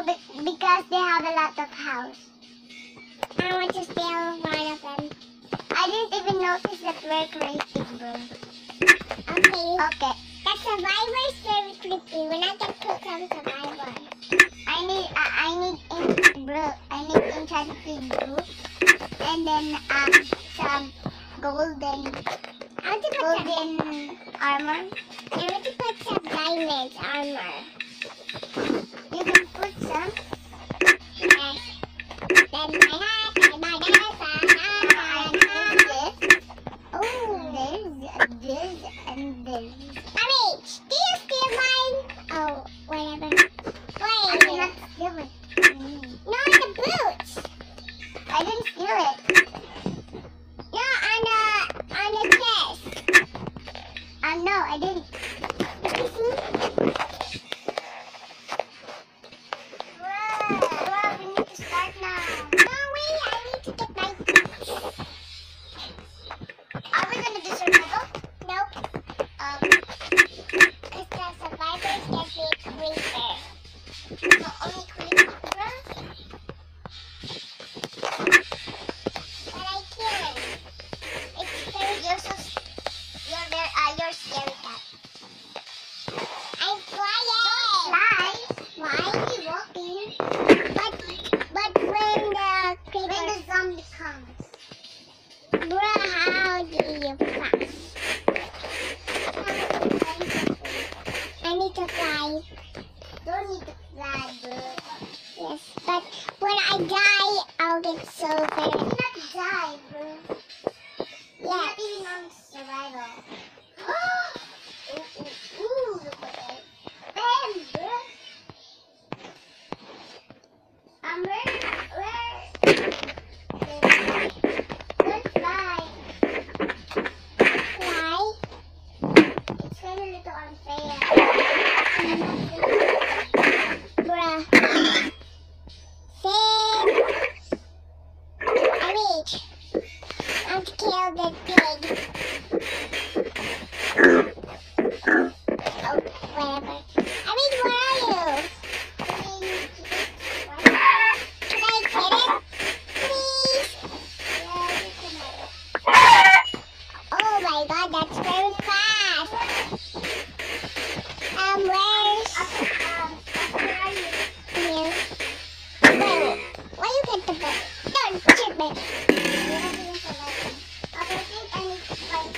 because they have a lot of house. I want to steal one of them. I didn't even notice that we're creative, bro. Okay. That survivor is very creepy. We're not gonna put some survivor. I need enchanted boot and then some golden armor. I want to put some diamond armor. You can put some. Yes. Then my hat, my this and this. Orange, do you steal mine? Oh, whatever. Wait. I did not steal it. No, the boots. I didn't steal it. No, on the chest. No, I didn't. Well, we need to start now. No, wait, I need to get my boots. Are we gonna do survival? Nope. Because the survivors get big creeper. So only creeper? But I can. It's very you're scary cat. I'm flying. Don't fly. Why are you walking? But when the zombie comes. Bruh, how do you fly? I need to fly. Don't need to fly, bro. Yes, but when I die, I'll get so very... You not die, bro. Yes. Not even on survival. Ooh, look at that. Bam, bro. Don't fly. Fly? It's kind of a little unfair. Bruh. Save. I reach. I'm to kill the pig. Oh, whatever. I mean, where are you? Can I get it? Please? Oh my god, that's very fast. Where are you? Here. Wait, why you get the book? Don't shoot me. Okay, I think I need to find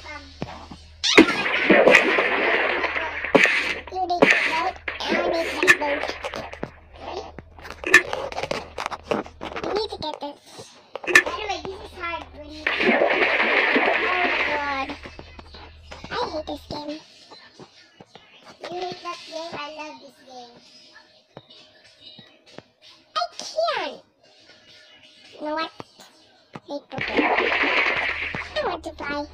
you need the boat, and I need that boat. I need to get this. Anyway, this is hard. Oh god. I hate this game. You hate that game? I love this game. I can't. You know what? Hate the game. I want to fly.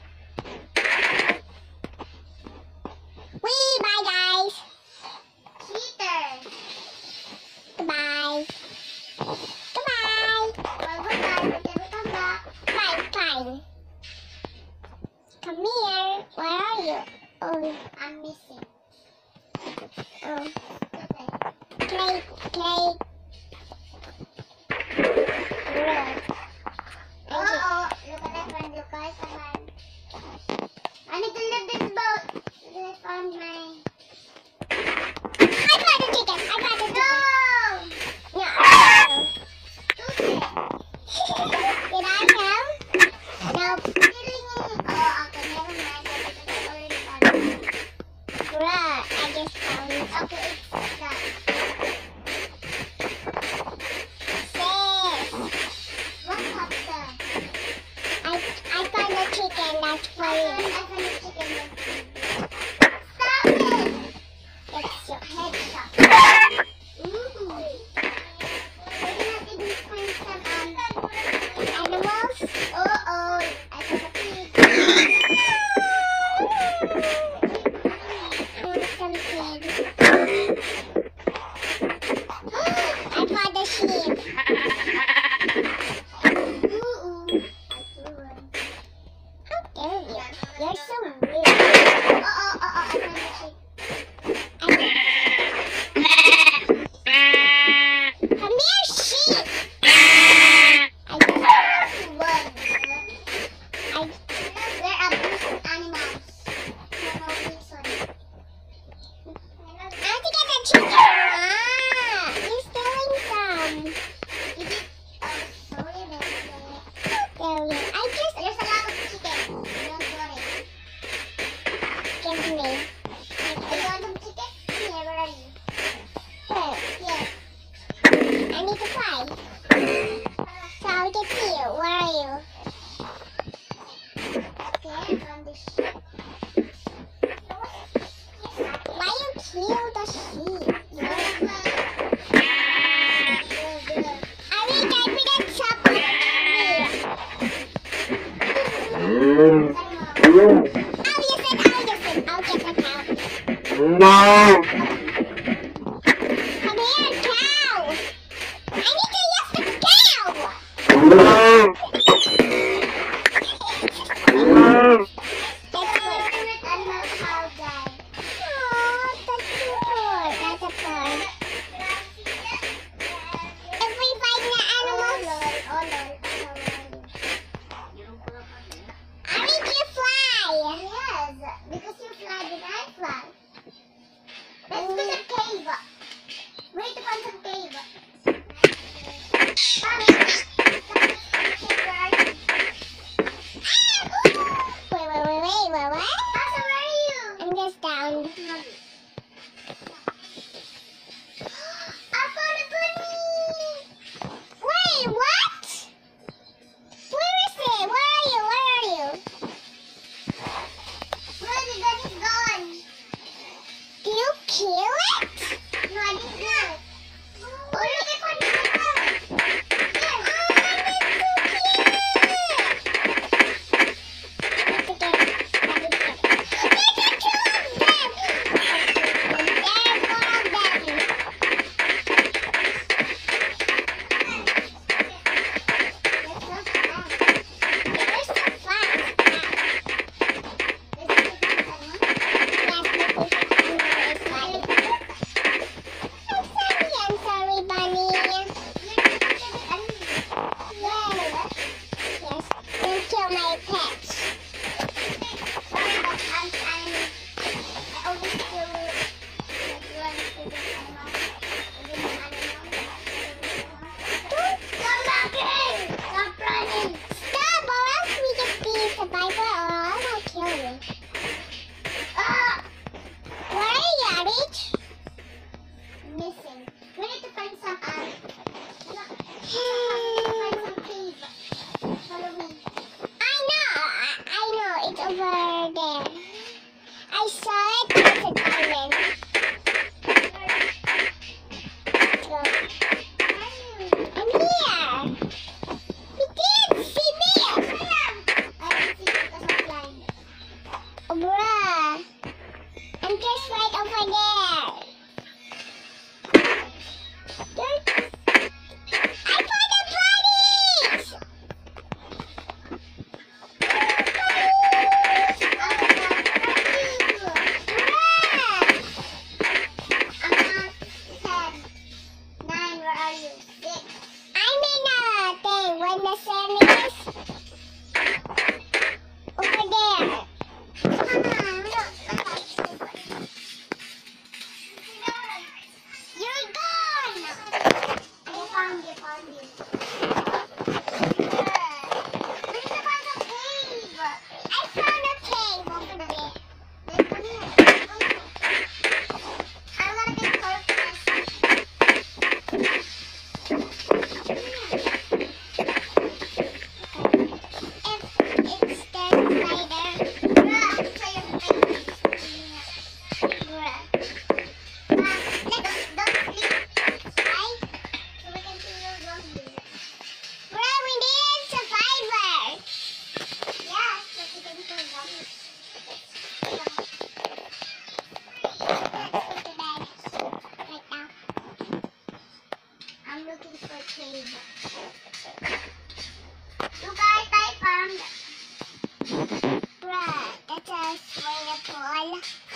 Wee, bye guys. Cheater. Goodbye. Goodbye. Well, goodbye. But never come back. Fine. Come here. Where are you? Oh, I'm missing. Oh. Play. Uh-oh. Look at that one. Look at that one. I need to leave this boat. I found my... I got a chicken. No! Did I help? Nope. Oh, okay, never mind. I already found it. Bruh, I just found it. Okay, it's done. Sis. No. Come here, cow. I need to use the cow. No. That's what animal cow died. Oh, that's so poor. That's a poor. If we find the animals, I need you fly. Yes, because you fly and I fly. Let's do some cave. We need to find some cave. Wait, what? Asa, where are you? I'm just down. I found a bunny! Wait, what? Where is it? Where are you? Where the bunny's gone? Did you kill it? No, I didn't kill it. Oh, look, I found it. Yes. Oh, that's so cute! Missing. We need to find some follow me. I know, it's over there. I saw it, it's a diamond. I'm here. We did see me. I don't see because I'm blind. Oh, bruh. I'm just right over there. I found the bunnies! I'm in a thing when the sun is over there. You're gone! I found you. Where's the cave? I found a cave over there. I'm gonna get purpose. If it's the spider, bruh, play your face. Bruh. Don't sleep, right? So we can see your zombie. Bro, we need survivors. Yeah, so we can see zombies. Let's go to bed right now. I'm looking for a cave. You guys, I found. Bruh, that's a swimming pool.